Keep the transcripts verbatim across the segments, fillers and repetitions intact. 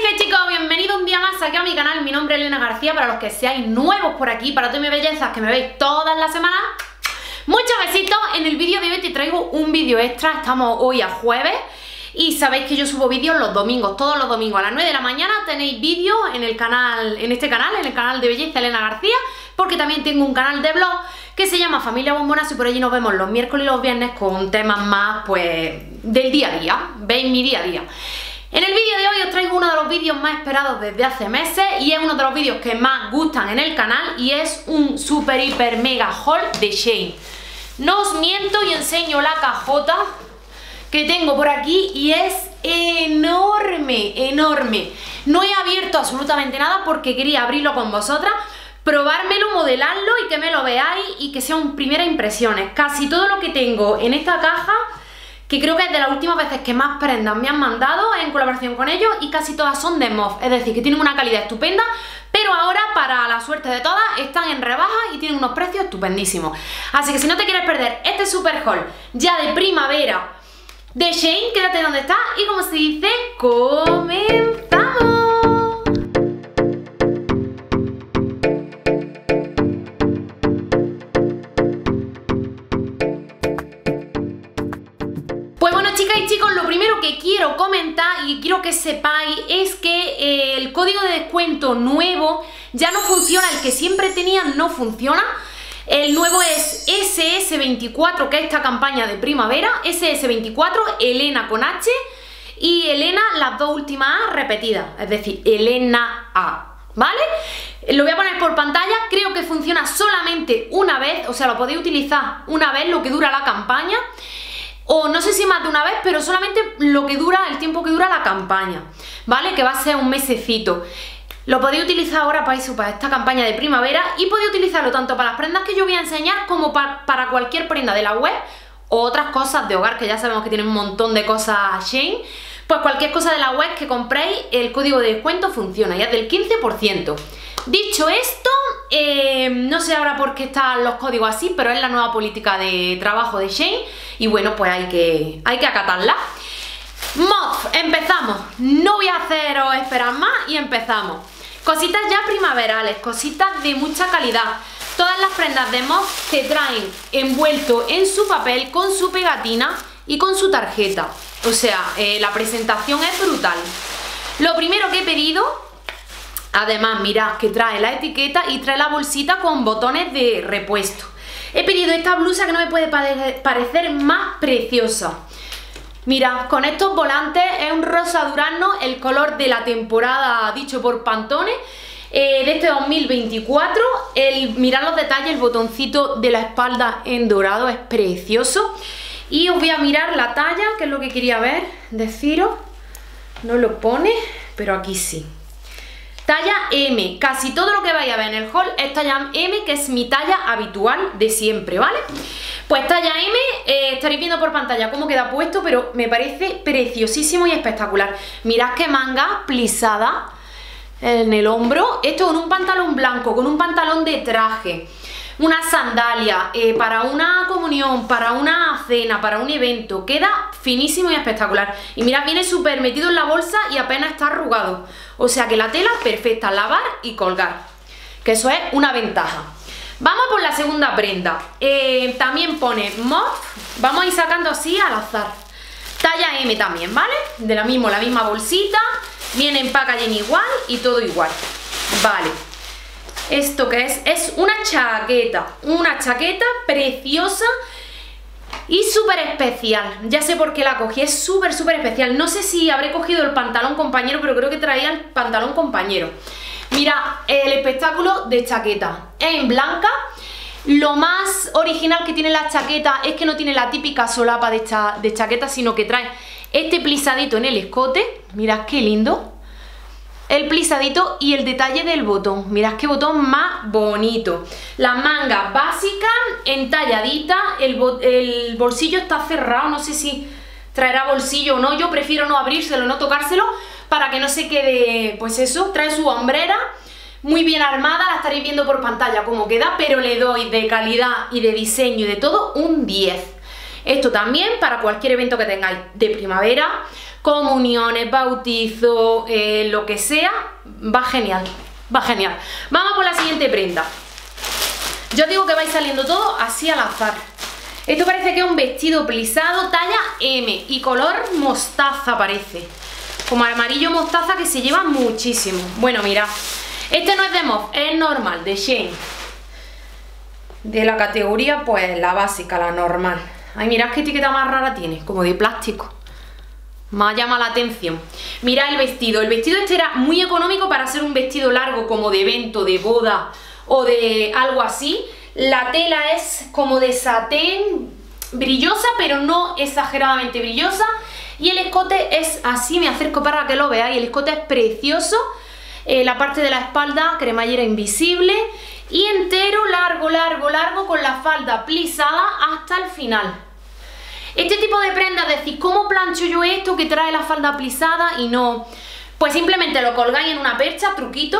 chicas y chicos, bienvenidos un día más aquí a mi canal. Mi nombre es Elena García, para los que seáis nuevos por aquí, para todas mis bellezas que me veis todas las semanas. Muchos besitos. En el vídeo de hoy te traigo un vídeo extra. Estamos hoy a jueves y sabéis que yo subo vídeos los domingos, todos los domingos a las nueve de la mañana tenéis vídeos en el canal, en este canal, en el canal de belleza Elena García, porque también tengo un canal de blog que se llama Familia Bombonazo y por allí nos vemos los miércoles y los viernes con temas más, pues, del día a día. Veis mi día a día. En el vídeo de hoy os traigo uno de los vídeos más esperados desde hace meses y es uno de los vídeos que más gustan en el canal y es un super hiper mega haul de Shein. No os miento y enseño la cajota que tengo por aquí y es enorme, enorme. No he abierto absolutamente nada porque quería abrirlo con vosotras, probármelo, modelarlo y que me lo veáis y que sean primeras impresiones. Casi todo lo que tengo en esta caja, que creo que es de las últimas veces que más prendas me han mandado en colaboración con ellos, y casi todas son de M O F, es decir, que tienen una calidad estupenda, pero ahora, para la suerte de todas, están en rebaja y tienen unos precios estupendísimos. Así que si no te quieres perder este super haul ya de primavera de Shein, quédate donde estás y, como se dice, comenzamos. Pues bueno, chicas y chicos, lo primero que quiero comentar y quiero que sepáis es que eh, el código de descuento nuevo ya no funciona, el que siempre tenían no funciona. El nuevo es ese ese veinticuatro, que es esta campaña de primavera, ese ese veinticuatro, Elena con H y Elena, las dos últimas A repetidas, es decir, Elena A, ¿vale? Lo voy a poner por pantalla, creo que funciona solamente una vez, o sea, lo podéis utilizar una vez lo que dura la campaña, o no sé si más de una vez, pero solamente lo que dura, el tiempo que dura la campaña, ¿vale? Que va a ser un mesecito. Lo podéis utilizar ahora para eso, para esta campaña de primavera, y podéis utilizarlo tanto para las prendas que yo voy a enseñar como para, para cualquier prenda de la web o otras cosas de hogar, que ya sabemos que tienen un montón de cosas Shein. Pues cualquier cosa de la web que compréis, el código de descuento funciona, ya es del quince por ciento. Dicho esto, eh, no sé ahora por qué están los códigos así, pero es la nueva política de trabajo de Shein y bueno, pues hay que, hay que acatarla. M O F, empezamos. No voy a haceros esperar más y empezamos. Cositas ya primaverales, cositas de mucha calidad. Todas las prendas de M O F te traen envuelto en su papel, con su pegatina y con su tarjeta. O sea, eh, la presentación es brutal. Lo primero que he pedido, además, mirad que trae la etiqueta y trae la bolsita con botones de repuesto. He pedido esta blusa que no me puede parecer más preciosa. Mirad, con estos volantes, es un rosa durazno, el color de la temporada dicho por Pantone, eh, de este dos mil veinticuatro. El, mirad los detalles, el botoncito de la espalda en dorado es precioso. Y os voy a mirar la talla, que es lo que quería ver, deciros. No lo pone, pero aquí sí. Talla M, casi todo lo que vais a ver en el haul es talla M, que es mi talla habitual de siempre, ¿vale? Pues talla M, eh, estaréis viendo por pantalla cómo queda puesto, pero me parece preciosísimo y espectacular. Mirad qué manga plisada en el hombro, esto con un pantalón blanco, con un pantalón de traje, una sandalia, eh, para una comunión, para una cena, para un evento, queda finísimo y espectacular. Y mirad, viene súper metido en la bolsa y apenas está arrugado, o sea que la tela perfecta, lavar y colgar, que eso es una ventaja. Vamos por la segunda prenda, eh, también pone M O F, vamos a ir sacando así al azar. Talla M también, ¿vale? De la misma, la misma bolsita, viene en packaging igual y todo igual, vale. ¿Esto qué es? Es una chaqueta, una chaqueta preciosa y súper especial. Ya sé por qué la cogí, es súper súper especial. No sé si habré cogido el pantalón compañero, pero creo que traía el pantalón compañero. Mira, el espectáculo de chaqueta es en blanca. Lo más original que tiene la chaqueta es que no tiene la típica solapa de, cha de chaqueta, sino que trae este plisadito en el escote. Mirad qué lindo. El plisadito y el detalle del botón, mirad qué botón más bonito. Las mangas básicas, entalladita, el, bo el bolsillo está cerrado, no sé si traerá bolsillo o no, yo prefiero no abrírselo, no tocárselo, para que no se quede, pues eso. Trae su hombrera, muy bien armada, la estaréis viendo por pantalla cómo queda, pero le doy de calidad y de diseño y de todo un diez. Esto también para cualquier evento que tengáis de primavera, comuniones, bautizos, eh, lo que sea, va genial, va genial. Vamos por la siguiente prenda. Yo digo que vais saliendo todo así al azar. Esto parece que es un vestido plisado talla eme y color mostaza parece. Como amarillo mostaza que se lleva muchísimo. Bueno, mirad. Este no es de Mof, es normal, de Shein. De la categoría, pues la básica, la normal. Ay, mirad qué etiqueta más rara tiene, como de plástico. Me llama la atención. Mirad el vestido. El vestido este era muy económico para ser un vestido largo como de evento, de boda o de algo así. La tela es como de satén, brillosa, pero no exageradamente brillosa. Y el escote es así, me acerco para que lo veáis. El escote es precioso. Eh, la parte de la espalda, cremallera invisible. Y entero, largo, largo, largo, con la falda plisada hasta el final. Este tipo de prendas, decís, ¿cómo plancho yo esto que trae la falda plisada y no? Pues simplemente lo colgáis en una percha, truquito.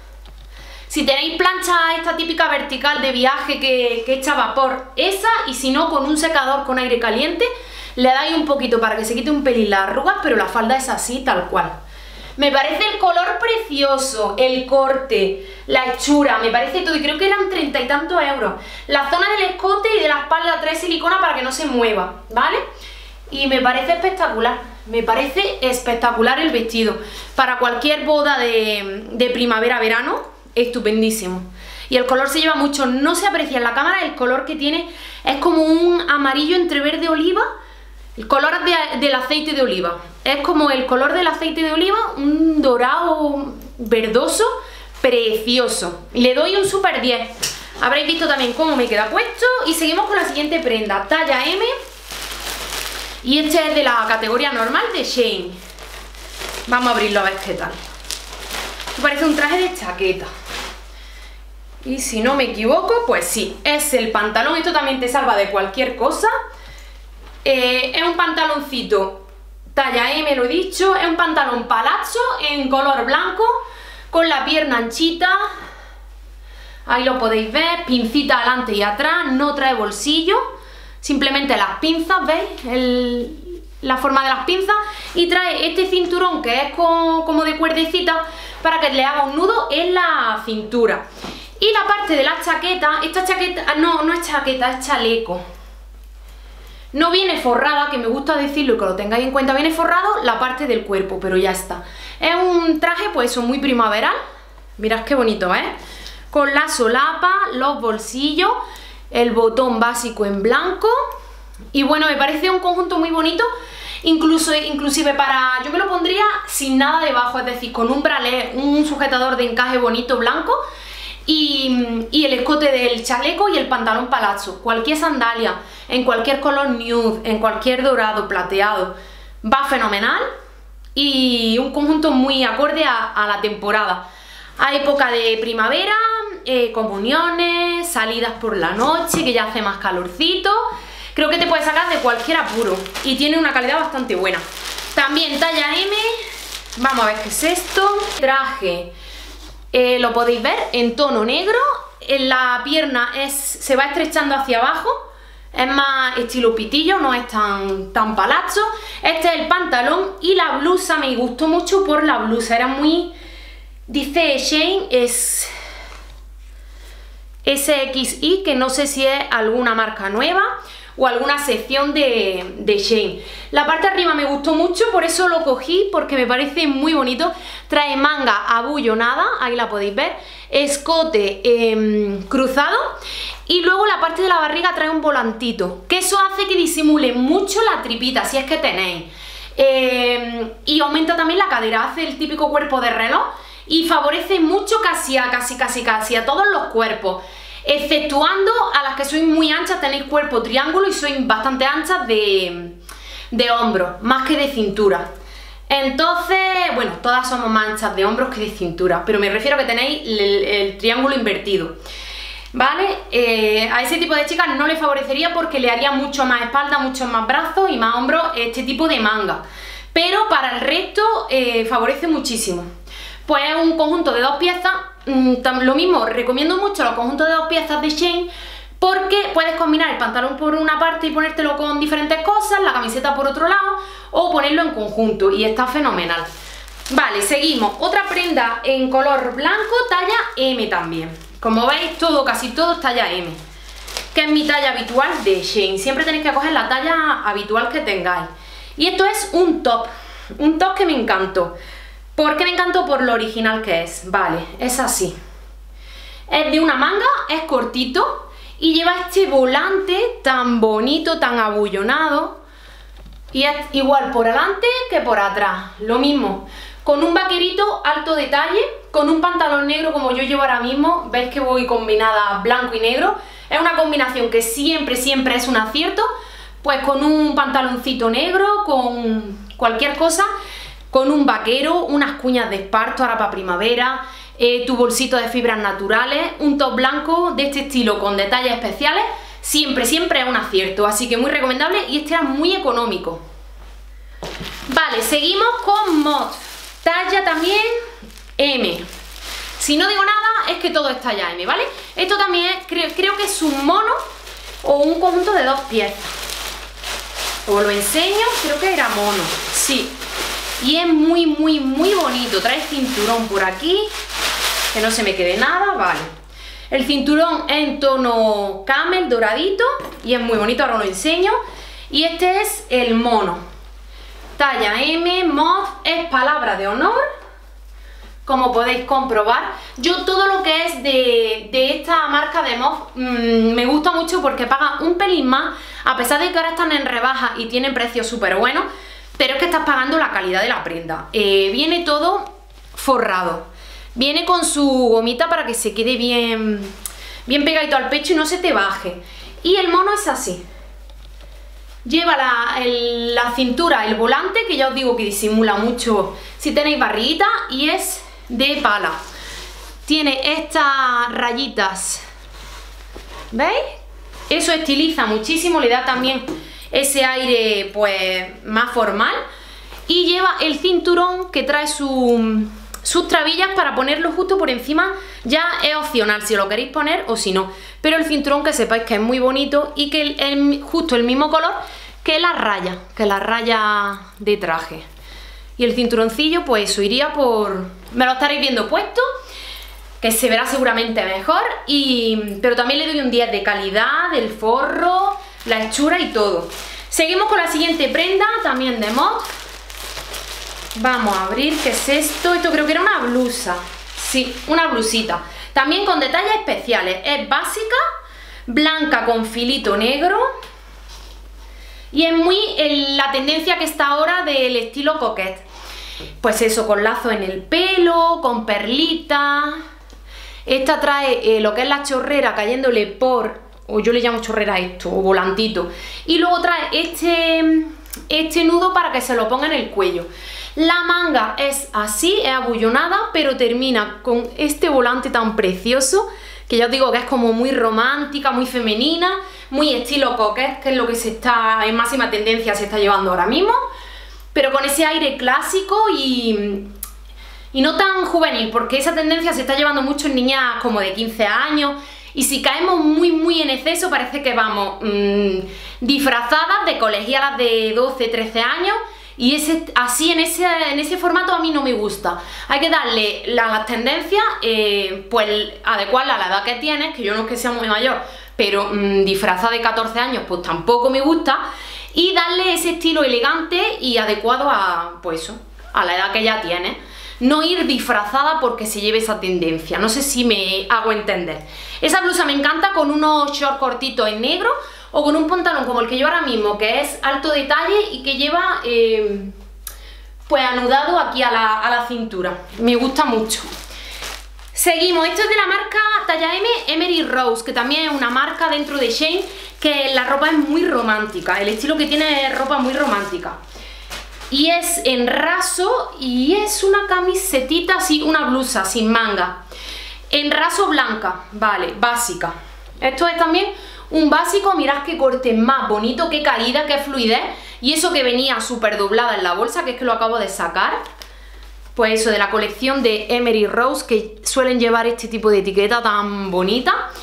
Si tenéis plancha esta típica vertical de viaje que, que echa vapor, esa, y si no, con un secador con aire caliente, le dais un poquito para que se quite un pelín las arrugas, pero la falda es así, tal cual. Me parece el color precioso, el corte, la hechura, me parece todo, y creo que eran treinta y tantos euros. La zona del escote y de la espalda trae silicona para que no se mueva, ¿vale? Y me parece espectacular, me parece espectacular el vestido. Para cualquier boda de, de primavera-verano, estupendísimo. Y el color se lleva mucho, no se aprecia en la cámara, el color que tiene es como un amarillo entre verde oliva. El color de, del aceite de oliva, es como el color del aceite de oliva, un dorado verdoso, precioso. Le doy un super diez. Habréis visto también cómo me queda puesto. Y seguimos con la siguiente prenda, talla eme. Y este es de la categoría normal de Shein. Vamos a abrirlo a ver qué tal. Esto parece un traje de chaqueta. Y si no me equivoco, pues sí, es el pantalón. Esto también te salva de cualquier cosa. Eh, es un pantaloncito talla eme, lo he dicho. Es un pantalón palazzo en color blanco, con la pierna anchita. Ahí lo podéis ver, pincita adelante y atrás. No trae bolsillo, simplemente las pinzas, ¿veis? El, la forma de las pinzas. Y trae este cinturón que es con, como de cuerdecita, para que le haga un nudo en la cintura. Y la parte de la chaqueta, esta chaqueta, no, no es chaqueta, es chaleco. No viene forrada, que me gusta decirlo y que lo tengáis en cuenta, viene forrado la parte del cuerpo, pero ya está. Es un traje, pues eso, muy primaveral. Mirad qué bonito, ¿eh? Con la solapa, los bolsillos, el botón básico en blanco. Y bueno, me parece un conjunto muy bonito, incluso, inclusive para... Yo me lo pondría sin nada debajo, es decir, con un bralé, un sujetador de encaje bonito blanco. Y, y el escote del chaleco y el pantalón palazzo. Cualquier sandalia, en cualquier color nude, en cualquier dorado, plateado, va fenomenal. Y un conjunto muy acorde a, a la temporada. A época de primavera, eh, comuniones, salidas por la noche, que ya hace más calorcito. Creo que te puede sacar de cualquier apuro. Y tiene una calidad bastante buena. También talla eme. Vamos a ver qué es esto. Traje... Eh, lo podéis ver en tono negro, en la pierna es, se va estrechando hacia abajo, es más estilo pitillo, no es tan, tan palazzo. Este es el pantalón y la blusa, me gustó mucho por la blusa, era muy, dice Shein, es ese equis i, que no sé si es alguna marca nueva o alguna sección de, de Shein. La parte de arriba me gustó mucho, por eso lo cogí, porque me parece muy bonito. Trae manga abullonada, ahí la podéis ver, escote eh, cruzado, y luego la parte de la barriga trae un volantito, que eso hace que disimule mucho la tripita, si es que tenéis. Eh, y aumenta también la cadera, hace el típico cuerpo de reloj, y favorece mucho casi a, casi, casi, casi a todos los cuerpos. Exceptuando a las que sois muy anchas, tenéis cuerpo triángulo y sois bastante anchas de, de hombros, más que de cintura. Entonces, bueno, todas somos más anchas de hombros que de cintura, pero me refiero a que tenéis el, el triángulo invertido, ¿vale? Eh, a ese tipo de chicas no le favorecería porque le haría mucho más espalda, mucho más brazos y más hombros este tipo de manga. Pero para el resto eh, favorece muchísimo. Pues es un conjunto de dos piezas. Lo mismo, recomiendo mucho los conjuntos de dos piezas de Shein, porque puedes combinar el pantalón por una parte y ponértelo con diferentes cosas, la camiseta por otro lado, o ponerlo en conjunto y está fenomenal. Vale, seguimos. Otra prenda en color blanco, talla eme también. Como veis, todo, casi todo es talla eme, que es mi talla habitual de Shein. Siempre tenéis que coger la talla habitual que tengáis. Y esto es un top, un top que me encantó. ¿Por qué me encantó? Por lo original que es. Vale, es así. Es de una manga, es cortito y lleva este volante tan bonito, tan abullonado. Y es igual por adelante que por atrás, lo mismo. Con un vaquerito alto detalle, con un pantalón negro como yo llevo ahora mismo. Veis que voy combinada blanco y negro. Es una combinación que siempre, siempre es un acierto. Pues con un pantaloncito negro, con cualquier cosa, con un vaquero, unas cuñas de esparto ahora para primavera, eh, tu bolsito de fibras naturales, un top blanco de este estilo con detalles especiales, siempre, siempre es un acierto, así que muy recomendable y este era muy económico. Vale, seguimos con mod, talla también eme. Si no digo nada es que todo es talla eme, ¿vale? Esto también es, creo, creo que es un mono o un conjunto de dos piezas. Os lo enseño, creo que era mono, sí. Y es muy, muy, muy bonito. Trae cinturón por aquí, que no se me quede nada, vale. El cinturón es en tono camel, doradito, y es muy bonito, ahora os lo enseño. Y este es el mono. Talla eme, mod, es palabra de honor, como podéis comprobar. Yo todo lo que es de, de esta marca de mod mmm, me gusta mucho porque paga un pelín más, a pesar de que ahora están en rebaja y tienen precios súper buenos, pero es que estás pagando la calidad de la prenda. Eh, viene todo forrado, viene con su gomita para que se quede bien, bien pegadito al pecho y no se te baje. Y el mono es así. Lleva la, el, la cintura, el volante, que ya os digo que disimula mucho si tenéis barriguita, y es de pala. Tiene estas rayitas, ¿veis? Eso estiliza muchísimo, le da también ese aire pues más formal. Y lleva el cinturón que trae su, sus trabillas para ponerlo justo por encima. Ya es opcional si lo queréis poner o si no, pero el cinturón que sepáis que es muy bonito y que es justo el mismo color que la raya, que la raya de traje. Y el cinturoncillo pues eso iría por... me lo estaréis viendo puesto, que se verá seguramente mejor, y... pero también le doy un diez de calidad, del forro, la hechura y todo. Seguimos con la siguiente prenda, también de mod. Vamos a abrir, ¿qué es esto? Esto creo que era una blusa. Sí, una blusita. También con detalles especiales. Es básica, blanca con filito negro. Y es muy en la tendencia que está ahora del estilo coquette. Pues eso, con lazo en el pelo, con perlitas. Esta trae eh, lo que es la chorrera cayéndole por, o yo le llamo chorrera a esto, o volantito. Y luego trae este, este nudo para que se lo ponga en el cuello. La manga es así, es abullonada, pero termina con este volante tan precioso, que ya os digo que es como muy romántica, muy femenina, muy estilo coquette, que es lo que se está en máxima tendencia, se está llevando ahora mismo, pero con ese aire clásico y, y no tan juvenil, porque esa tendencia se está llevando mucho en niñas como de quince años, y si caemos muy muy en exceso parece que vamos mmm, disfrazadas de colegialas de doce, trece años. Y ese, así en ese, en ese formato a mí no me gusta. Hay que darle la, las tendencias, eh, pues adecuarla a la edad que tienes, que yo no es que sea muy mayor, pero mmm, disfrazada de catorce años pues tampoco me gusta. Y darle ese estilo elegante y adecuado a, pues eso, a la edad que ya tienes. No ir disfrazada porque se lleve esa tendencia. No sé si me hago entender. Esa blusa me encanta con unos shorts cortitos en negro, o con un pantalón como el que yo ahora mismo, que es alto detalle y que lleva eh, pues anudado aquí a la, a la cintura. Me gusta mucho. Seguimos, esto es de la marca talla eme, Emery Rose, que también es una marca dentro de Shein, que la ropa es muy romántica, el estilo que tiene es ropa muy romántica. Y es en raso y es una camisetita así, una blusa sin manga. En raso blanca, vale, básica. Esto es también un básico, mirad qué corte más bonito, qué caída, qué fluidez. Y eso que venía súper doblada en la bolsa, que es que lo acabo de sacar. Pues eso, de la colección de Emery Rose, que suelen llevar este tipo de etiqueta tan bonita.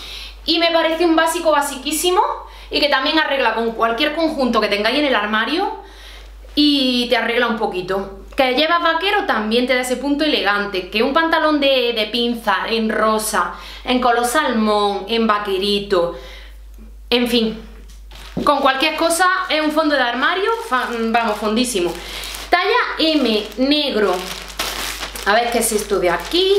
y me parece un básico basiquísimo y que también arregla con cualquier conjunto que tengáis en el armario y te arregla un poquito. Que llevas vaquero también te da ese punto elegante, que un pantalón de, de pinza en rosa, en color salmón, en vaquerito, en fin, con cualquier cosa es un fondo de armario, vamos, fondísimo. Talla M, negro. A ver qué es esto de aquí.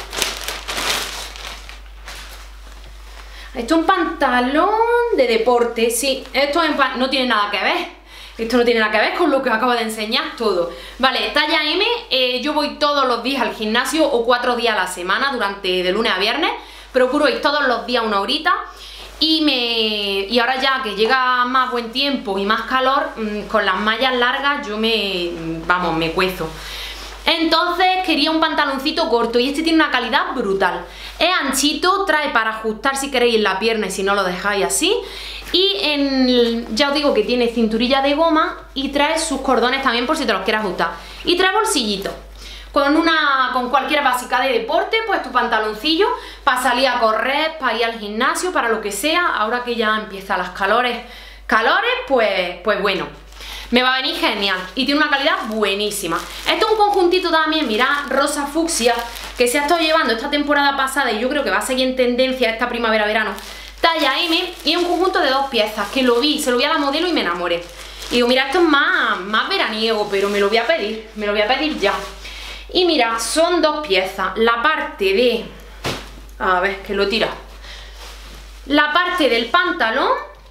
Esto es un pantalón de deporte, sí, esto es no tiene nada que ver. Esto no tiene nada que ver con lo que os acabo de enseñar todo. Vale, talla M, eh, yo voy todos los días al gimnasio o cuatro días a la semana durante de lunes a viernes. Procuro ir todos los días una horita. Y, me, y ahora ya que llega más buen tiempo y más calor, mmm, con las mallas largas yo me, vamos, me cuezo. Entonces quería un pantaloncito corto y este tiene una calidad brutal. Es anchito, trae para ajustar si queréis la pierna y si no lo dejáis así. Y en, ya os digo que tiene cinturilla de goma y trae sus cordones también por si te los quieres ajustar. Y trae bolsillito. Con una, con cualquier básica de deporte, pues tu pantaloncillo para salir a correr, para ir al gimnasio, para lo que sea. Ahora que ya empiezan las calores, calores, pues, pues bueno. Me va a venir genial y tiene una calidad buenísima. Esto es un conjuntito también, mirad, rosa fucsia, que se ha estado llevando esta temporada pasada y yo creo que va a seguir en tendencia esta primavera-verano. Talla M y es un conjunto de dos piezas que lo vi, se lo vi a la modelo y me enamoré. Y digo, mira, esto es más, más veraniego, pero me lo voy a pedir, me lo voy a pedir ya. Y mira, son dos piezas, la parte de... A ver, que lo he tirado. La parte del pantalón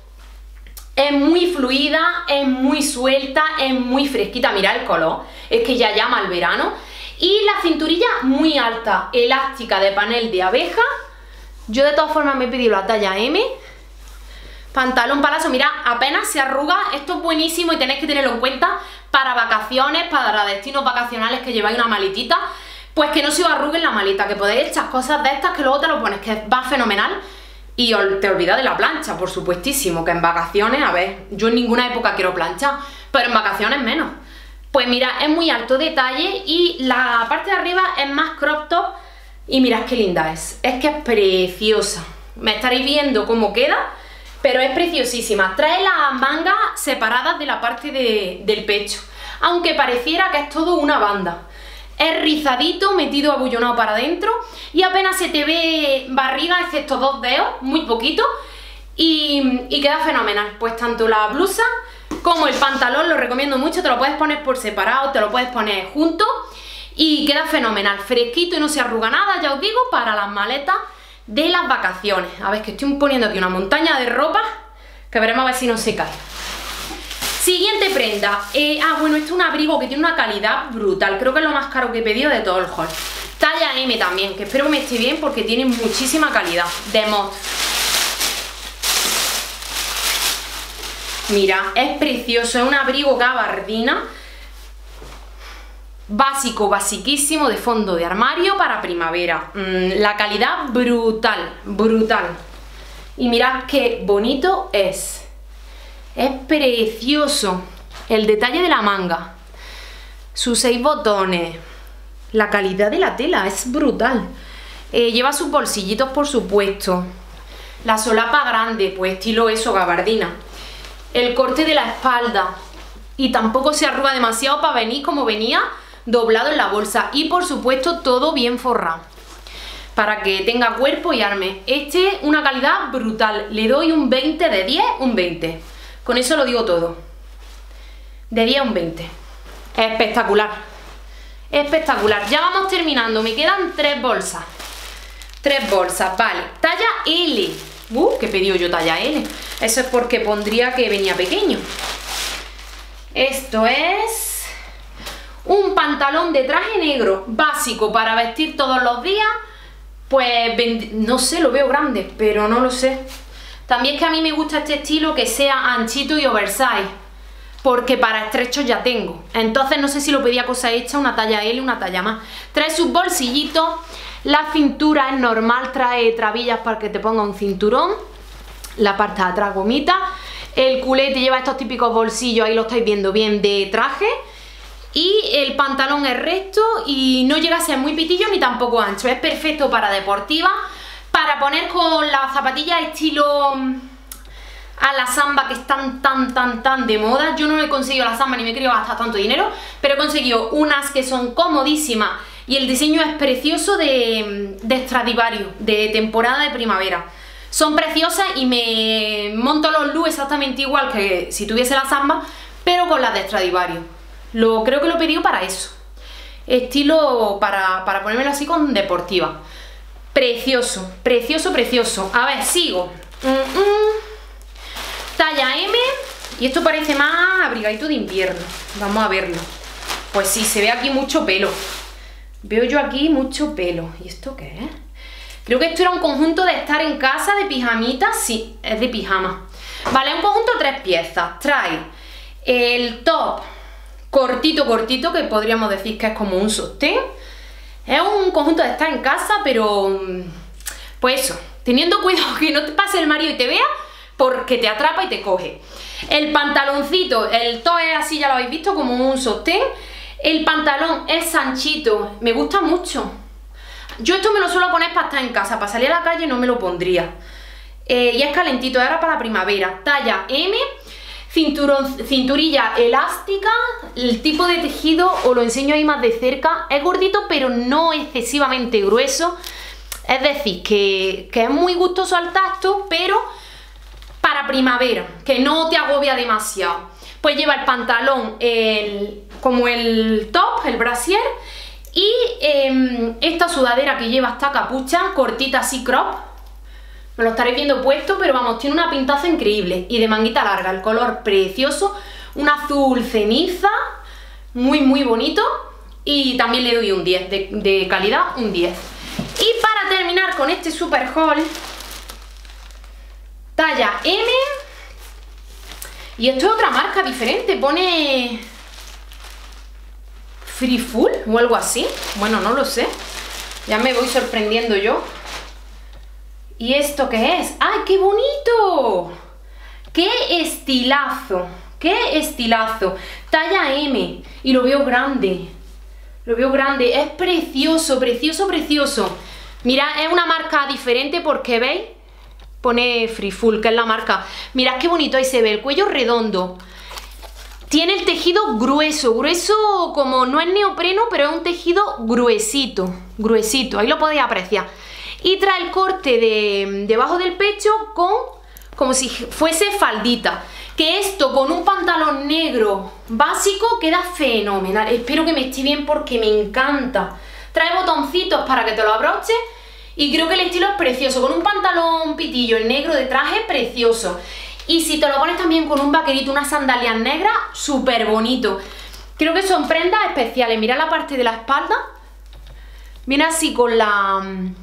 es muy fluida, es muy suelta, es muy fresquita, mirad el color, es que ya llama al verano. Y la cinturilla muy alta, elástica de panel de abeja. Yo de todas formas me he pedido la talla M. Pantalón palazo, mirad, apenas se arruga, esto es buenísimo y tenéis que tenerlo en cuenta para vacaciones, para destinos vacacionales que lleváis una maletita, pues que no se os arrugue la maleta, que podéis echar cosas de estas que luego te lo pones, que va fenomenal. Y te olvidas de la plancha, por supuestísimo, que en vacaciones, a ver, yo en ninguna época quiero planchar, pero en vacaciones menos. Pues mira, es muy alto detalle y la parte de arriba es más crop top y mirad qué linda es. Es que es preciosa. Me estaréis viendo cómo queda, pero es preciosísima. Trae las mangas separadas de la parte de, del pecho, aunque pareciera que es todo una banda. Es rizadito, metido abullonado para adentro y apenas se te ve barriga, excepto dos dedos, muy poquito, y, y queda fenomenal. Pues tanto la blusa como el pantalón lo recomiendo mucho, te lo puedes poner por separado, te lo puedes poner junto y queda fenomenal, fresquito y no se arruga nada, ya os digo, para las maletas de las vacaciones. A ver, que estoy poniendo aquí una montaña de ropa que veremos a ver si no se cae. Siguiente prenda, eh, ah bueno, esto es un abrigo que tiene una calidad brutal, creo que es lo más caro que he pedido de todo el haul. Talla M también, que espero que me esté bien porque tiene muchísima calidad, de mod. Mira, es precioso, es un abrigo gabardina, básico, basiquísimo, de fondo de armario para primavera. Mm, la calidad brutal, brutal. Y mirad qué bonito es. Es precioso. El detalle de la manga, sus seis botones, la calidad de la tela es brutal. Eh, lleva sus bolsillitos, por supuesto. La solapa grande, pues estilo eso, gabardina. El corte de la espalda. Y tampoco se arruga demasiado para venir como venía, doblado en la bolsa. Y por supuesto todo bien forrado, para que tenga cuerpo y arme. Este, una calidad brutal. Le doy un veinte de diez, un veinte. Con eso lo digo todo. De diez a un veinte. Espectacular. Espectacular. Ya vamos terminando. Me quedan tres bolsas. Tres bolsas, vale. Talla L. Uh, que he pedido yo talla L. Eso es porque pondría que venía pequeño. Esto es un pantalón de traje negro básico para vestir todos los días. Pues no sé, lo veo grande, pero no lo sé. También es que a mí me gusta este estilo que sea anchito y oversize, porque para estrechos ya tengo. Entonces no sé si lo pedía cosa hecha, una talla L, una talla más. Trae sus bolsillitos, la cintura es normal, trae trabillas para que te ponga un cinturón, la parte de atrás gomita, el culete lleva estos típicos bolsillos, ahí lo estáis viendo bien, de traje, y el pantalón es recto y no llega a ser muy pitillo ni tampoco ancho, es perfecto para deportiva, para para poner con las zapatillas estilo a la samba, que están tan tan tan de moda. Yo no he conseguido la samba ni me he querido gastar tanto dinero, pero he conseguido unas que son comodísimas y el diseño es precioso, de, de Stradivarius, de temporada de primavera. Son preciosas y me monto los looks exactamente igual que si tuviese la samba, pero con las de Stradivarius. Lo, creo que lo he pedido para eso, estilo para, para ponérmelo así con deportiva. Precioso, precioso, precioso. A ver, sigo. Mm -mm. Talla M. Y esto parece más abrigadito de invierno. Vamos a verlo. Pues sí, se ve aquí mucho pelo. Veo yo aquí mucho pelo. ¿Y esto qué es? Creo que esto era un conjunto de estar en casa, de pijamitas. Sí, es de pijama. Vale, un conjunto de tres piezas. Trae el top cortito, cortito, que podríamos decir que es como un sostén. Es un conjunto de estar en casa, pero pues eso, teniendo cuidado que no te pase el marido y te vea, porque te atrapa y te coge. El pantaloncito, el top es así, ya lo habéis visto, como un sostén. El pantalón es anchito, me gusta mucho. Yo esto me lo suelo poner para estar en casa, para salir a la calle no me lo pondría. Eh, y es calentito, ahora para la primavera. Talla M. Cinturón, cinturilla elástica, el tipo de tejido os lo enseño ahí más de cerca, es gordito pero no excesivamente grueso, es decir, que, que es muy gustoso al tacto, pero para primavera, que no te agobia demasiado. Pues lleva el pantalón, el, como el top, el brasier, y eh, esta sudadera que lleva hasta capucha, cortita así crop. Me lo estaréis viendo puesto, pero vamos, tiene una pintaza increíble. Y de manguita larga, el color precioso. Un azul ceniza, muy muy bonito. Y también le doy un diez, de, de calidad un diez. Y para terminar con este super haul, talla M. Y esto es otra marca diferente, pone Free Full o algo así. Bueno, no lo sé, ya me voy sorprendiendo yo. ¿Y esto qué es? ¡Ay, qué bonito! ¡Qué estilazo! ¡Qué estilazo! Talla M. Y lo veo grande. Lo veo grande. Es precioso, precioso, precioso. Mirad, es una marca diferente porque, ¿veis? Pone Free Full, que es la marca. Mirad qué bonito, ahí se ve el cuello redondo. Tiene el tejido grueso. Grueso como no es neopreno, pero es un tejido gruesito. Gruesito, ahí lo podéis apreciar. Y trae el corte de debajo del pecho con como si fuese faldita. Que esto con un pantalón negro básico queda fenomenal. Espero que me esté bien porque me encanta. Trae botoncitos para que te lo abroches y creo que el estilo es precioso. Con un pantalón pitillo, el negro de traje, precioso. Y si te lo pones también con un vaquerito, unas sandalias negras, súper bonito. Creo que son prendas especiales. Mira la parte de la espalda. Viene así con la...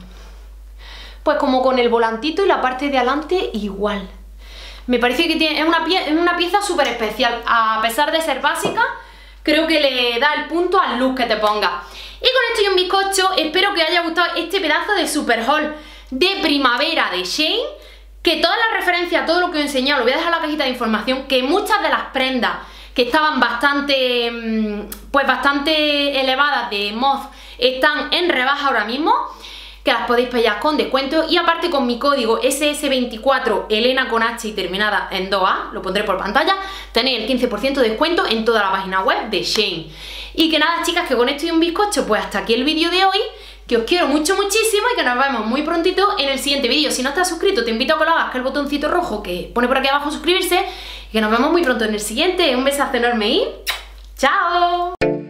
pues como con el volantito y la parte de adelante igual. Me parece que tiene, es, una pie, es una pieza súper especial. A pesar de ser básica, creo que le da el punto al look que te ponga. Y con esto y un bizcocho, espero que os haya gustado este pedazo de super haul de primavera de Shein. Que todas las referencias, todo lo que os he enseñado, lo voy a dejar en la cajita de información. Que muchas de las prendas que estaban bastante, pues bastante elevadas de Moz están en rebaja ahora mismo, que las podéis pillar con descuento. Y aparte con mi código ese ese veinticuatro, Elena con H y terminada en dos A, lo pondré por pantalla, tenéis el quince por ciento de descuento en toda la página web de Shein. Y que nada, chicas, que con esto y un bizcocho, pues hasta aquí el vídeo de hoy. Que os quiero mucho, muchísimo y que nos vemos muy prontito en el siguiente vídeo. Si no estás suscrito, te invito a que lo hagas, que el botoncito rojo que pone por aquí abajo suscribirse. Y que nos vemos muy pronto en el siguiente. Un besazo enorme y ¡chao!